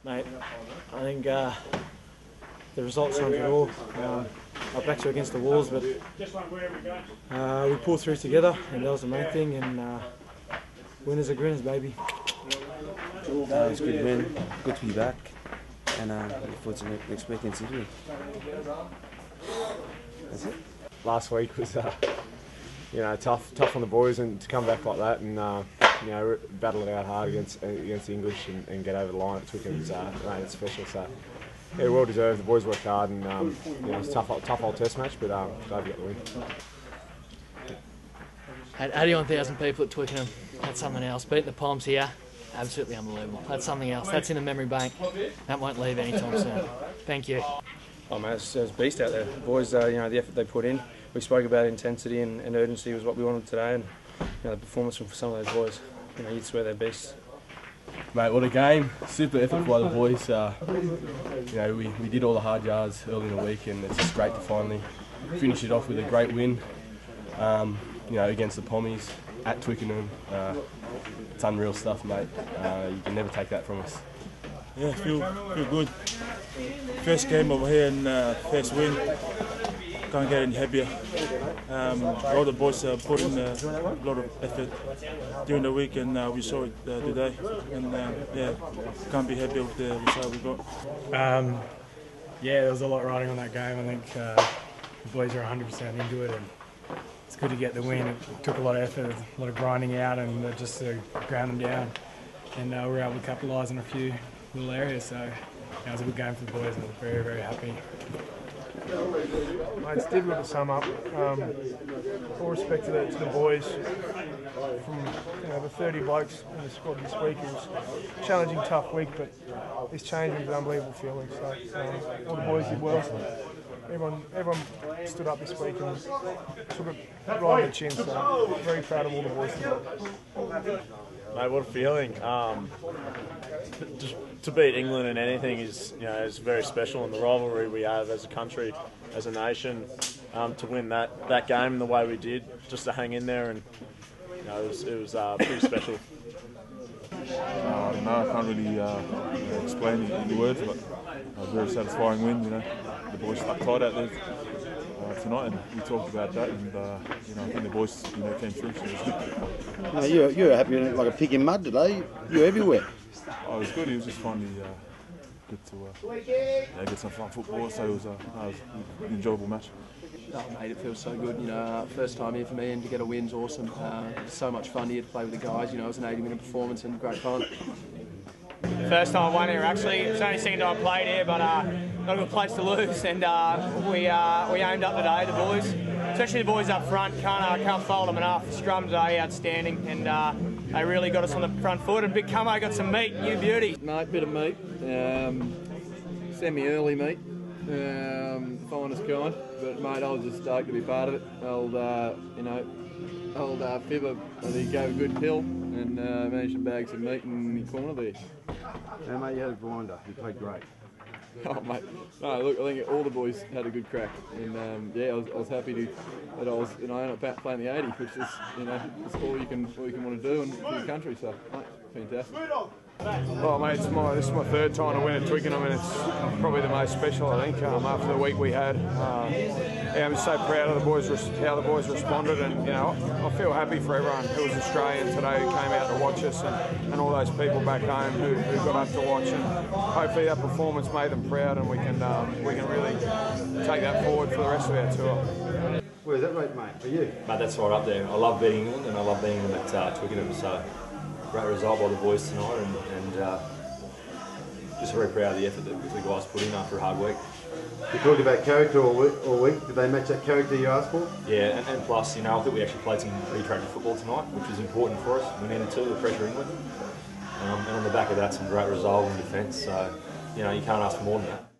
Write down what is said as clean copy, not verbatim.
Mate, I think the results trump it all. Our backs were against the walls, but we pulled through together, and that was the main thing. And winners are grinners, baby. It's a good win, good to be back, and look forward to next week in Sydney. That's it. Last week was tough on the boys, and to come back like that and battle it out hard against the English and get over the line at Twickenham, it's special. So yeah, well deserved. The boys worked hard, and it's a tough old test match, but glad we got the win. Had 81,000 people at Twickenham. That's something else. Beating the Palms here, absolutely unbelievable. That's something else. That's in the memory bank. That won't leave anytime soon. Thank you. Oh man, it's a beast out there. The boys, the effort they put in. We spoke about intensity and urgency was what we wanted today, and the performance from some of those boys. You'd swear they're beasts. Mate, what a game! Super effort by the boys. We did all the hard yards early in the week, and it's just great to finally finish it off with a great win. Against the Pommies at Twickenham. It's unreal stuff, mate. You can never take that from us. Yeah, feel good. First game over here and first win. Can't get any happier. All the boys put in a lot of effort during the week, and we saw it today. And can't be happy with the result we got. There was a lot riding on that game. I think the boys are 100% into it, and it's good to get the win. It took a lot of effort, a lot of grinding out, and just to ground them down. And we were able to capitalise on a few little areas. So it was a good game for the boys, and I'm very, very happy. It's difficult to sum up. All respect to the boys. From the 30 blokes in the squad this week, it was a challenging, tough week, but this change was an unbelievable feeling. So all the boys did well. Everyone stood up this week and took it right on the chin. So very proud of all the boys today. Mate, what a feeling! Just to beat England in anything is very special, and the rivalry we have as a country, as a nation, to win that game the way we did, just to hang in there, and it was pretty special. I can't really explain it in words, but a very satisfying win. The boys stuck tight out there tonight, and we talked about that, and I think the boys came through. So it was good. You're happy like a pig in mud today. You're everywhere. Oh, it was good. It was just finally good to get some fun football. So it was an enjoyable match. Oh, mate, it feels so good. First time here for me, and to get a win's awesome. So much fun here to play with the guys. It was an 80-minute performance and great fun. First time I won here actually. It's only the second time I played here, but not a good place to lose. And we aimed up today, the boys, especially the boys up front. Can't fault them enough. Scrums are outstanding, and they really got us on the front foot. And Big Cummo got some meat, you beauty. Mate, bit of meat, semi-early meat, finest kind. But mate, I was just stoked to be part of it. Old Fibber, I think, gave a good pill and managed to bag some meat in the corner there. Yeah, mate, you had a grinder. You played great. Oh, mate. No, look, I think all the boys had a good crack, and I was happy that I was, ended up playing the 80, which is, it's all you can want to do in your country. So, mate, fantastic. Oh mate, this is my third time to win at Twickenham, and it's probably the most special, I think, after the week we had. I'm just so proud of the boys, how the boys responded, and I feel happy for everyone who was Australian today who came out to watch us, and all those people back home who got up to watch, and hopefully that performance made them proud, and we can really take that forward for the rest of our tour. Where's that rate, mate, for you? Mate, that's right up there. I love beating England, and I love beating them at Twickenham, so great result by the boys tonight, and just very proud of the effort that the guys put in after a hard week. You talked about character all week. Did they match that character you asked for? Yeah, and plus, I think we actually played some pretty attractive football tonight, which was important for us. We needed to pressure England, and on the back of that, some great resolve in defence. So, you can't ask for more than that.